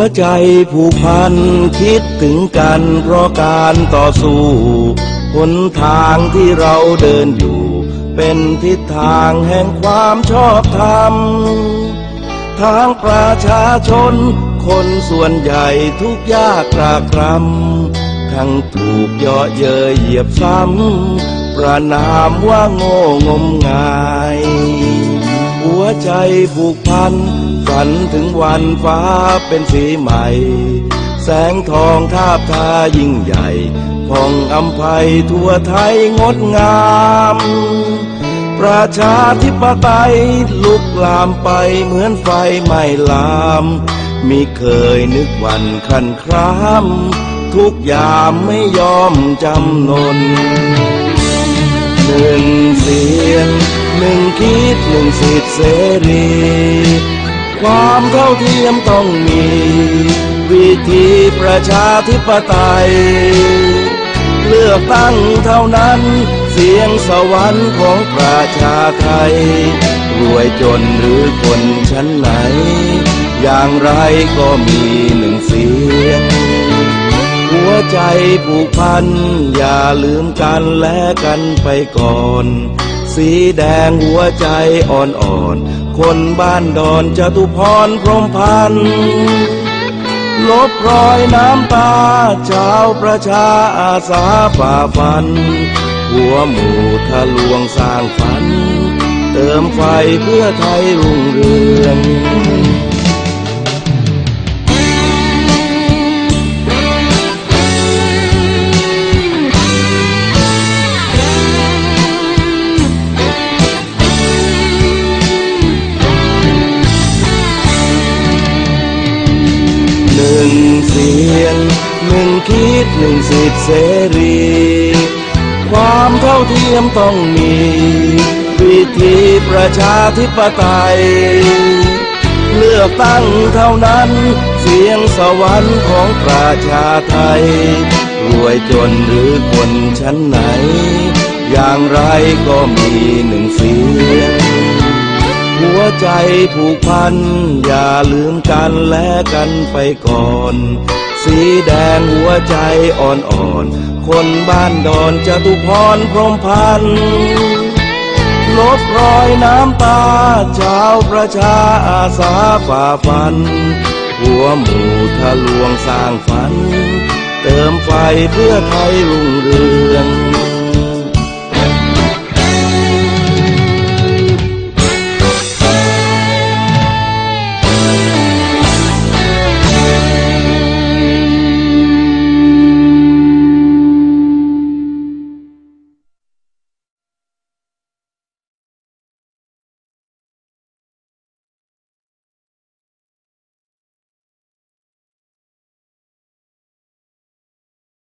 ใจผูกพันคิดถึงกันเพราะการต่อสู้หนทางที่เราเดินอยู่เป็นทิศทางแห่งความชอบธรรมทางประชาชนคนส่วนใหญ่ทุกยากตรากตรำทั้งถูกเยาะเย้ยเหยียบซ้ำประนามว่าโง่งมงายหัวใจผูกพันฝันถึงวันฟ้าเป็นสีใหม่แสงทองทาบทายิ่งใหญ่ผ่องอำไพทั่วไทยงดงามประชาธิปไตยลุกลามไปเหมือนไฟไหม้ลามมิเคยนึกวันครั่นครามทุกยามไม่ยอมจำนนหนึ่งเสียงหนึ่งคิดหนึ่งสิทธิเสรีความเท่าเทียมต้องมีวิธีประชาธิปไตยเลือกตั้งเท่านั้นเสียงสวรรค์ของประชาไทยรวยจนหรือคนชั้นไหนอย่างไรก็มีหนึ่งเสียงหัวใจผูกพันอย่าลืมกันและกันไปก่อนสีแดงหัวใจอ่อนๆคนบ้านดอนจตุพรพรหมพันธ์ลบรอยน้ำตาชาวประชาอาสาฝ่าฟันหัวหมู่ทะลวงสร้างฝันเติมไฟเพื่อไทยรุ่งเรืองหนึ่งเสียงหนึ่งคิดหนึ่งสิทธิเสรีความเท่าเทียมต้องมีวิธีประชาธิปไตยเลือกตั้งเท่านั้นเสียงสวรรค์ของประชาไทยรวยจนหรือคนชั้นไหนอย่างไรก็มีหนึ่งเสียงหัวใจผูกพันอย่าลืมกันและกันไปก่อนสีแดงหัวใจอ่อนๆคนบ้านดอนจตุพรพรหมพันธ์ลบรอยน้ำตาชาวประชาอาสาฝ่าฟันหัวหมู่ทะลวงสร้างฝันเติมไฟเพื่อไทยรุ่งเรือง